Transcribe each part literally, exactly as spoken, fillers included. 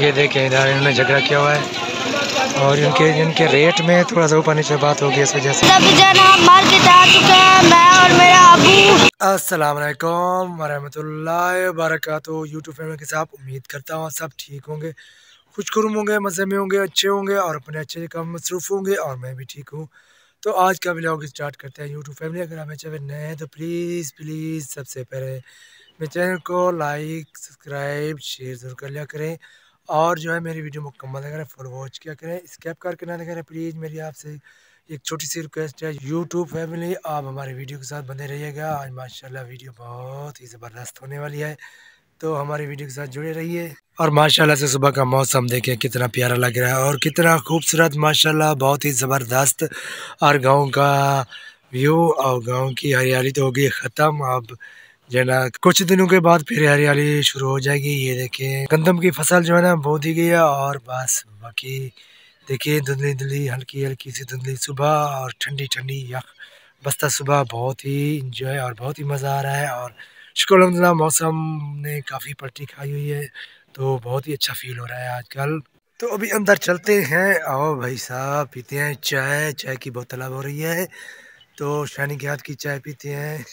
ये देखें इधर इन्होंने झगड़ा किया हुआ है और इनके इनके रेट में थोड़ा सा ऊपर नीचे बात होगी इस वजह से। मार्केट आ चुके हैं मैं और मेरा अबू। अस्सलाम वालेकुम वरहमतुल्लाहि वबरकातुहू। यूट्यूब फैमिली के साथ उम्मीद करता हूँ सब ठीक होंगे, खुशखुरुम होंगे, मज़े में होंगे, अच्छे होंगे और अपने अच्छे काम मसरूफ़ होंगे और मैं भी ठीक हूँ। तो आज का व्लॉग स्टार्ट करते हैं। यूट्यूब फैमिली अगर हमें चैनल नए हैं तो प्लीज़ प्लीज़ सबसे पहले मेरे चैनल को लाइक सब्सक्राइब शेयर ज़रूर कर लिया करें और जो है मेरी वीडियो मुकम्मल करें, फुल वॉच किया करें, स्किप करके ना करें। प्लीज़ मेरी आपसे एक छोटी सी रिक्वेस्ट है यूट्यूब फैमिली, आप हमारे वीडियो के साथ बने रहिएगा। आज माशाल्लाह वीडियो बहुत ही ज़बरदस्त होने वाली है, तो हमारी वीडियो के साथ जुड़े रहिए। और माशाल्लाह से सुबह का मौसम देखें कितना प्यारा लग रहा है और कितना खूबसूरत, माशाल्लाह बहुत ही ज़बरदस्त। और गांव का व्यू और गांव की हरियाली तो होगी ख़त्म, अब जो है ना कुछ दिनों के बाद फिर हरियाली शुरू हो जाएगी। ये देखें गंदम की फसल जो है ना बो दी गई है और बस बाकी देखिए धुंधली धुंधली हल्की हल्की सी धुंधली सुबह और ठंडी ठंडी यख बस्ता सुबह, बहुत ही इंजॉय और बहुत ही मज़ा आ रहा है। और शुक्र अल्हम्दुलिल्लाह मौसम ने काफ़ी पलटी खाई हुई है, तो बहुत ही अच्छा फील हो रहा है आजकल। तो अभी अंदर चलते हैं, आओ भाई साहब पीते हैं चाय, चाय की बोतल अब हो रही है तो शानी के हाथ की चाय पीते हैं।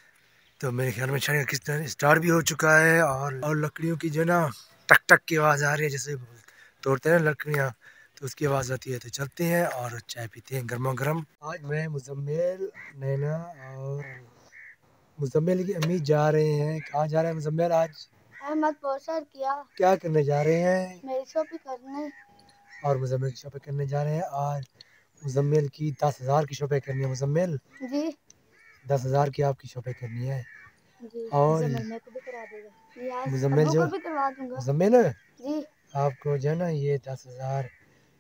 तो मेरे ख्याल में शानी का किस स्टार्ट भी हो चुका है और, और लकड़ियों की जो ना टक टक की आवाज़ आ रही है, जैसे तोड़ते हैं लकड़ियाँ तो उसकी आवाज़ आती है। तो चलते हैं और चाय पीते हैं गर्मा गर्म। आज मैं मुजम्मिल, नैना और मुजम्मिल की अम्मी जा रहे हैं। कहाँ जा रहे हैं मुजम्मिल आज? अहमद पोस्टर किया। क्या करने जा रहे हैं? मेरी शॉपिंग करने। और मुजम्मिल की शॉपिंग करने जा रहे हैं। आज मुजम्मिल की दस हज़ार की शॉपिंग करनी है। मुजम्मिल जी दस हज़ार की आपकी शॉपिंग करनी है जी। और मेरे को भी करा देगा। मुजम्मिल जो भी करवा दूंगा। मुजम्मिल जी आपको जो है ना ये दस हज़ार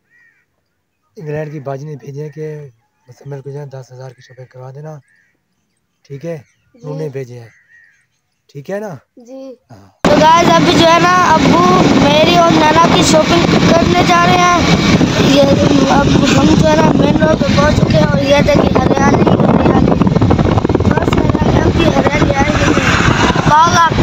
इंग्लैंड की बाजी ने भेजे कि मुजम्मिल को जो है दस हज़ार की शॉपिंग करवा देना, ठीक है? उन्होंने भेजे हैं, ठीक है ना जी। हाँ। तो गाइस अभी जो है ना अब्बू मेरी और नैना की शॉपिंग करने जा रहे हैं। ये अब हम जो है ना मेन रोड पे पहुंच चुके हैं और ये देखिए हरियाली हरियाली की हरियाली आई बाग।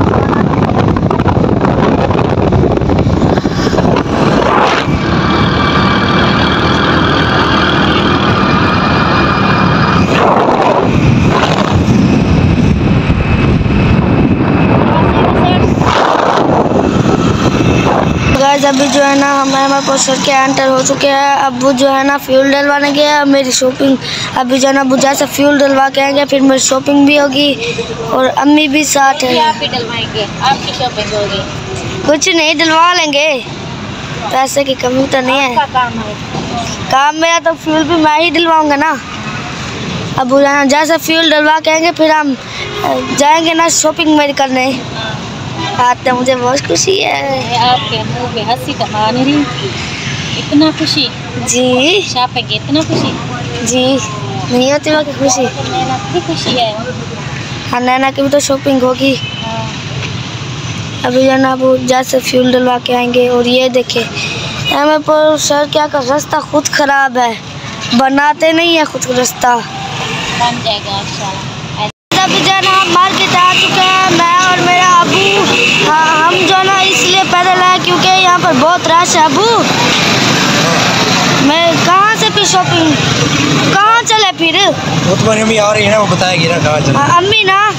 अभी जो है ना हम हमारे पोस्टर के एंटर हो चुके हैं। अब्बू जो है ना फ्यूल डलवाने गया, मेरी शॉपिंग अभी जो है ना बुझा से फ्यूल डलवा के आएंगे, फिर मेरी शॉपिंग भी होगी और अम्मी भी साथ है। आप भी डलवाएंगे, आपकी शॉपिंग होगी। कुछ नहीं डलवा लेंगे, पैसे की कमी तो नहीं है। काम है काम मेरा तो फ्यूल भी मैं ही डलवाऊंगा ना। अब्बू जो है ना जैसे फ्यूल डलवा के आएंगे फिर हम जाएंगे ना शॉपिंग मेरी करने। आज तो मुझे बहुत खुशी है। आपके मुंह पे हंसी तो आ नहीं रही, इतना खुशी जी शॉपिंग इतना खुशी जी नहीं होती वहाँ की खुशी। नैना की खुशी है। हाँ नैना की भी तो शॉपिंग होगी। हाँ। अभी जो ना वो जैसे फ्यूल डलवा के आएंगे। और ये देखे हमें पर सर क्या का रास्ता खुद खराब है, बनाते नहीं है खुद रास्ता, बन जाएगा इंशाल्लाह। अभी जो ना हम मार्केट आ चुके हैं मैं और मेरा अबू। हाँ हम जो ना इसलिए पैदल आए क्योंकि यहाँ पर बहुत रश है। अबू मैं कहाँ से फिर शॉपिंग कहाँ चले फिर? वो तुम्हारी अम्मी आ रही है ना, वो बताएगी ना कहाँ चले। हाँ, अम्मी ना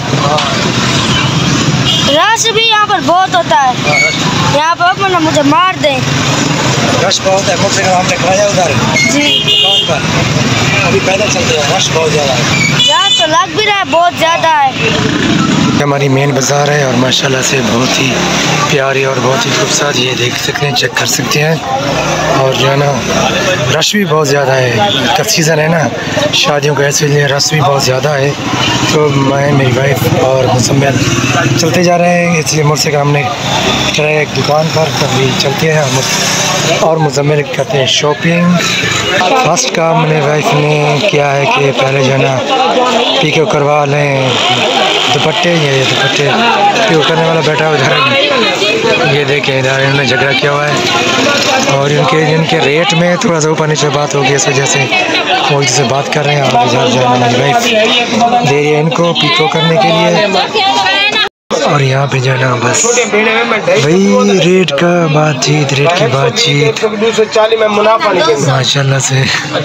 रश भी यहाँ पर बहुत होता है। यहाँ पर अपना मुझे मार दे, रश बहुत है। मोटरसाइकिल हमने खड़ा है उधर जी दुकान पर, अभी पैदल चलते हैं, रश बहुत ज़्यादा है। यहाँ तो लग भी रहा है बहुत ज़्यादा है। हमारी मेन बाज़ार है और माशाल्लाह से बहुत ही प्यारी और बहुत ही खूबसूरत, ये देख सकते हैं, चेक कर सकते हैं। और जो है ना रश भी बहुत ज़्यादा है, का सीज़न है ना शादियों का, इसलिए रश भी बहुत ज़्यादा है। तो मैं मेरी वाइफ और मुजम्मिल चलते जा रहे हैं, इसलिए मोटरसाइकिल हमने चढ़ा एक दुकान पर, कभी चलते हैं हम और मुजम्मिल करते हैं शॉपिंग। फर्स्ट काम मेरी वाइफ ने किया है कि पहले जो है ना पी के करवा लें दुपट्टे, ये दुपट्टे पी करने वाला बैठा है उधर। ये देखें इधर इन्होंने झगड़ा किया हुआ है और इनके इनके रेट में थोड़ा सा ऊपर नीचे बात होगी, इस वजह से वो से बात कर रहे हैं। और इधर जो है मेरी वाइफ दे रही है इनको पीको करने के लिए। और यहाँ पे जो है ना बस वही रेट का बातचीत, रेट की बातचीत माशाल्लाह से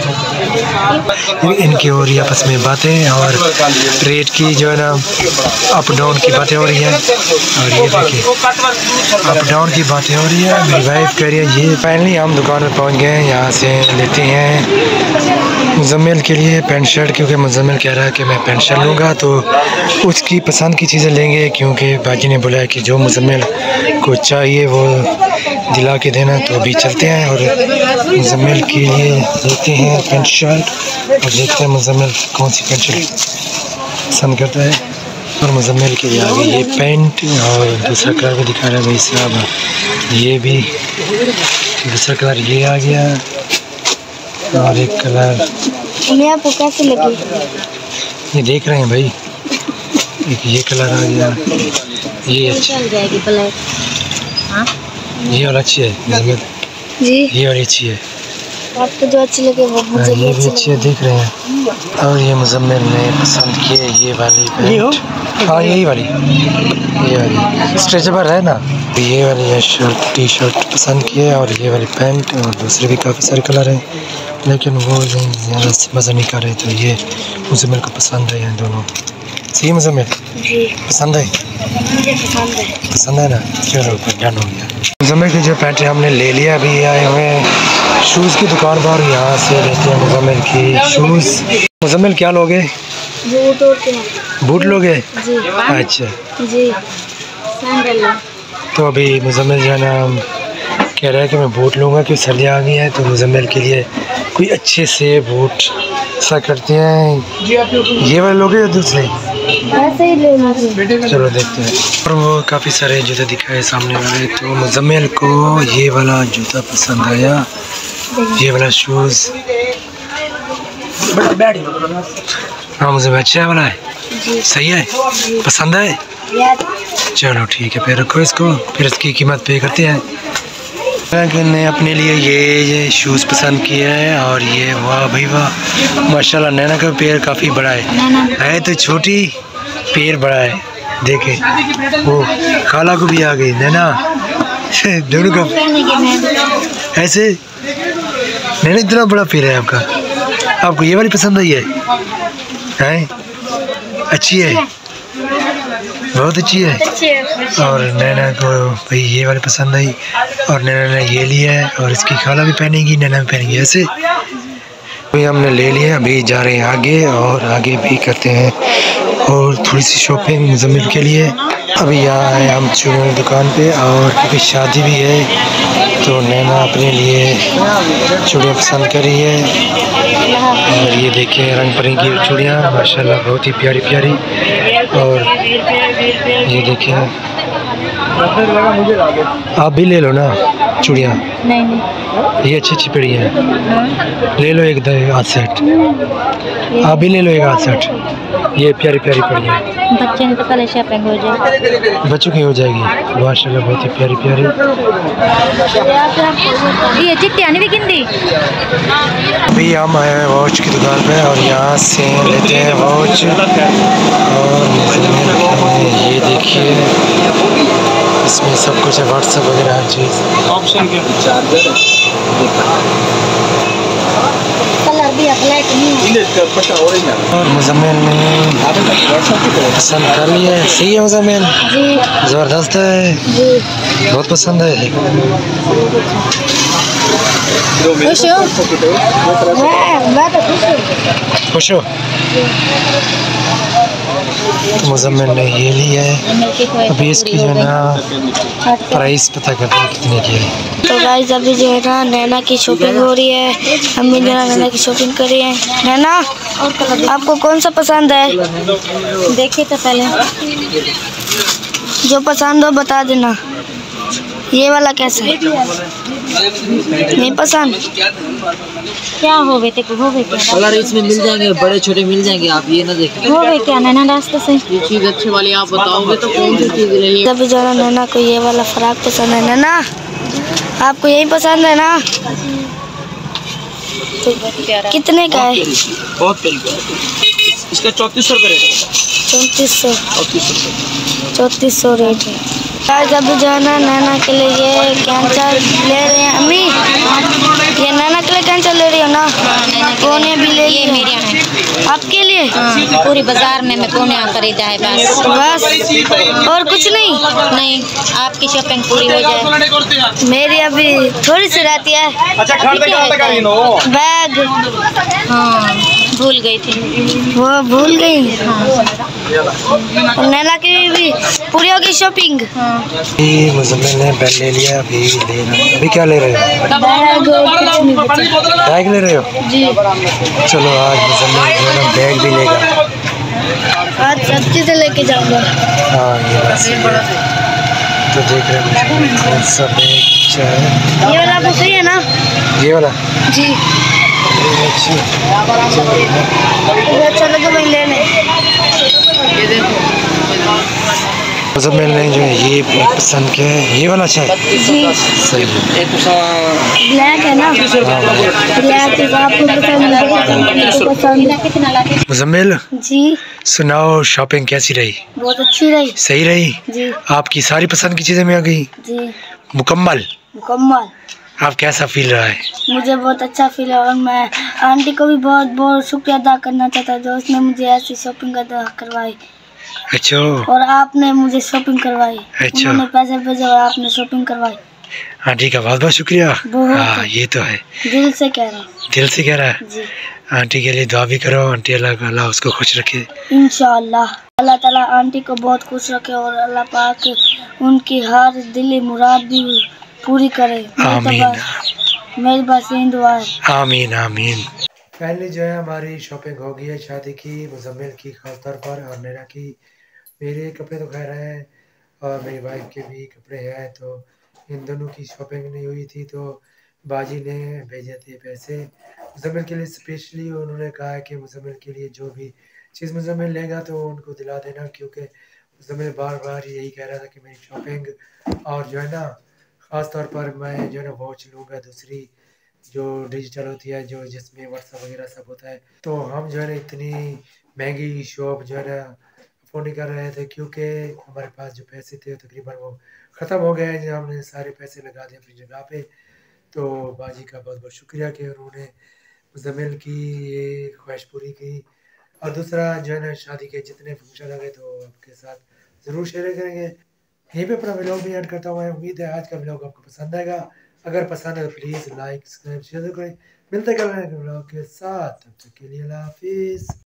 इनकी हो रही है आपस में बातें, और रेट की जो है ना अप डाउन की बातें हो रही हैं। और ये देखिए अप डाउन की बातें हो रही है। मेरी वाइफ कह रही है ये फाइनली हम दुकान में पहुँच गए हैं, यहाँ से लेते हैं मुजम्मिल के लिए पेंट शर्ट, क्योंकि मुजम्मिल कह रहा है कि मैं पेंट शर्ट लूँगा तो उसकी पसंद की चीज़ें लेंगे, क्योंकि बाजी ने बोला है कि जो मुजम्मिल को चाहिए वो दिला के देना। तो अभी चलते हैं और मुजम्मिल के लिए लेते हैं पेंट शर्ट और देखते हैं मुजम्मिल कौन सी पेंट शर्ट पसंद करता है। और मुजम्मिल के लिए आगे ये पेंट और दूसरा कलर भी दिखा रहा है भाई साहब, ये भी दूसरा कलर ये आ गया और एक कलर आपको कैसे लगी? ये देख रहे हैं भाई, एक ये कलर आ गया, ये अच्छा जाएगी ब्लैक। हाँ ये वाला अच्छी है मुजम्मिल जी, ये वाली अच्छी है, आपको जो अच्छी लगे वो मुझे हाँ, भी ये भी अच्छी है देख रहे हैं। और ये मुजम्मिल ने पसंद किए ये वाली पेंट, हाँ यही वाली ये वाली स्ट्रेचेबल है ना, ये वाली है शर्ट टी शर्ट पसंद किए और ये वाली पैंट, और दूसरे भी काफ़ी सारे कलर हैं लेकिन वो नहीं ज़्यादा मज़ा नहीं कर रहे, तो ये मुजम्मिल को पसंद है ये दोनों। सही मुजम्मिल जी पसंद है, मुझे पसंद है। पसंद है ना, चलो फिर डन हो गया। मुजम्मिल की जो पैंट है हमने ले लिया, अभी आए हुए हैं शूज़ की दुकान पर, यहाँ से लेते हैं मुजम्मिल की शूज़। मुजम्मिल क्या लोगे? बूट होते हैं। बूट लोगे? जी अच्छा जी सैंडल। तो अभी मुजम्मिल जो है ना कह रहा है कि मैं बूट लूँगा क्योंकि सर्दी आ गई है, तो मुजम्मिल के लिए कोई अच्छे से बूट सा करते हैं। ये वाले लोगे या दूसरे? ऐसे ही ले लीजिए। चलो देखते हैं। और वो काफ़ी सारे जूते दिखाए सामने वाले, तो मुजम्मिल को ये वाला जूता पसंद आया, ये वाला शूज़। हाँ मुझे अच्छा वाला है, सही है, पसंद है। चलो ठीक है फिर रखो इसको, फिर इसकी कीमत पे करते हैं। ने अपने लिए ये ये शूज़ पसंद किया है, और ये वाह भाई वाह माशाल्लाह नैना का पैर काफ़ी बड़ा है, है तो छोटी पैर बड़ा है, देखे वो खाला को भी आ गई नैना दोनों का ऐसे। नैना इतना बड़ा पैर है आपका, आपको ये वाली पसंद आई है? हैं अच्छी है, बहुत अच्छी है। और नैना को भाई ये वाली पसंद आई और नैना ने ये लिया है, और इसकी खाला भी पहनेगी नैना भी पहनेगी ऐसे। अभी हमने ले लिया, अभी जा रहे हैं आगे और आगे भी करते हैं और थोड़ी सी शॉपिंग मुजम्मिल के लिए। अभी यहाँ आए हम चूड़ियों की दुकान पे, और क्योंकि शादी भी है तो नैना अपने लिए चूड़ियाँ पसंद कर रही है। और ये देखिए रंग बिरंगी चूड़ियाँ माशाल्लाह बहुत ही प्यारी प्यारी। और ये देखिए आप भी ले लो ना चूड़ियाँ, नहीं नहीं ये अच्छी अच्छी पड़ी हैं, ले लो एक आध सेट, आप भी ले लो एक आध सेट, ये प्यारी प्यारी पड़ी है। बच्चे ने तो कल शॉपिंग हो जाए, बच्चों की हो जाएगी माशाल्लाह बहुत ही प्यारी प्यारी। ये चिट्टियानी भी गिंदी। अभी हम आए हैं वॉच की दुकान पे और यहाँ से लेते हैं वॉच। और ये देखिए इसमें सब कुछ है, व्हाट्सएप वगैरह हर चीज़ ऑप्शन के चार्जर कलर भी ब्लैक नहीं है। और मुजम्मिल ने पसंद कर लिया है, सही है मुजम्मिल, ज़बरदस्त है, बहुत पसंद है। खुश हो? मैं तो खुश हूँ। खुश हो? तो मुजम्मिल ने ये लिया है, अभी इसकी जो है ना प्राइस पता करते हैं कितने की है। तो गाइस अभी जो है ना नैना की शॉपिंग हो रही है, अम्मी जो है नैना की शॉपिंग कर रही है। नैना आपको कौन सा पसंद है? देखिए तो पहले जो पसंद हो बता देना। ये वाला कैसा है? नहीं पसंद? क्या हो गए थे हो गए क्या कलर इसमें मिल जाएंगे, बड़े छोटे मिल जाएंगे, आप ये ना देखें। हो गए क्या नैना रास्ते से? ये चीज़ अच्छी वाली आप बताओगे तो कौन सी चीज़ लेंगे? अभी जो है नैना को ये वाला फ्रॉक पसंद है। नैना आपको यही पसंद है ना? तो कितने का है? बहुत प्यारी। इसका चौंतीस सौ रुपये रेट है। चौंतीस सौ चौंतीस सौ रुपये चौंतीस सौ रेट है। आज अभी जो है ना नैना के लिए ये कैंचा ले रहे हैं। अम्मी ये नैना के लिए कैंचा ले रही हो ना? कोने भी ले लिए मेरे यहाँ है। आपके लिए? हाँ, पूरी बाजार में मैं कोने यहाँ खरीदा है बस। बस और कुछ नहीं? नहीं, आपकी शॉपिंग पूरी हो जाए। मेरी अभी थोड़ी सी रहती है। बैग हाँ, भूल गई थी। वो भूल गई। हाँ। नैना की भी पूरी होगी शॉपिंग। हाँ। मुज़म्मिल ने बैग ले लिया, अभी ले रहा है। अभी क्या ले रहे हो? बैग बैग ले रहे हो जी। चलो आज मुज़म्मिल जो है ना बैग भी लेगा। आज सब चीज़ें लेके जाऊंगा। हाँ ये बात सही है। तो देख रहे हैं कौन सा बैग अच्छा है। ये वाला आपको सही है ना? ये वाला जी। अच्छी अच्छा लगा मैं लेने। मुज़म्मिल ने जो है ये पसंद किया है। ये वाला अच्छा है। जी सही है। ब्लैक है ना? ब्लैक आपको पसंद? मुज़म्मिल जी सुनाओ, शॉपिंग कैसी रही? बहुत अच्छी रही। सही रही? जी आपकी सारी पसंद की चीज़ें में आ गई जी मुकम्मल? मुकम्मल। आप कैसा फील रहा है? मुझे बहुत अच्छा फील है और मैं आंटी को भी बहुत बहुत शुक्रिया अदा करना चाहता हूँ जो उसने मुझे ऐसी शॉपिंग अदा करवाई। अच्छा। और आपने मुझे शॉपिंग करवाई। अच्छा। उन्होंने पैसे भेजे और आपने शॉपिंग करवाई। आंटी का बहुत बहुत शुक्रिया। हाँ ये तो है, दिल से कह रहा हूँ। दिल से कह रहा है। जी आंटी के लिए दुआ भी करो। आंटी अल्लाह अल्लाह उसको खुश रखे इंशाअल्लाह। अल्लाह ताला आंटी को बहुत खुश रखे और अल्लाह पाक उनकी हर दिली मुराद भी पूरी करे। आमीन मेरी बस यही दुआ है। आमीन आमीन। फाइनली जो है हमारी शॉपिंग हो गई है शादी की, मुज़म्मिल की खास तौर पर और नैना की। मेरे कपड़े तो खैर हैं और मेरी वाइफ के भी कपड़े हैं, तो इन दोनों की शॉपिंग नहीं हुई थी तो बाजी ने भेजे थे पैसे मुज़म्मिल के लिए स्पेशली। उन्होंने कहा है कि मुज़म्मिल के लिए जो भी चीज़ मुज़म्मिल लेगा तो उनको दिला देना, क्योंकि मुज़म्मिल बार बार यही कह रहा था कि मेरी शॉपिंग और जो है ना ख़ास तौर पर मैं जो है ना वॉच लूँगा दूसरी जो डिजिटल होती है, जो जिसमें व्हाट्सअप वगैरह सब होता है। तो हम जो है ना इतनी महंगी शॉप जो है ना अफोर्ड नहीं कर रहे थे, क्योंकि हमारे पास जो पैसे थे तकरीबन वो ख़त्म हो गए हैं। हमने सारे पैसे लगा दिए अपनी जगह पे। तो बाजी का बहुत बहुत शुक्रिया कि उन्होंने मुज़म्मिल की ये ख्वाहिश पूरी की। और दूसरा जो है ना शादी के जितने फंक्शन आ गए तो आपके साथ ज़रूर शेयर करेंगे। यहीं पे अपना व्लॉग भी ऐड करता हूँ। उम्मीद है आज का व्लॉग आपको पसंद आएगा। अगर पसंद है तो प्लीज़ लाइक सब्सक्राइब शेयर करें। मिलते हैं कल नए व्लॉग के साथ, तब तक के लिए अल्लाह हाफिज़।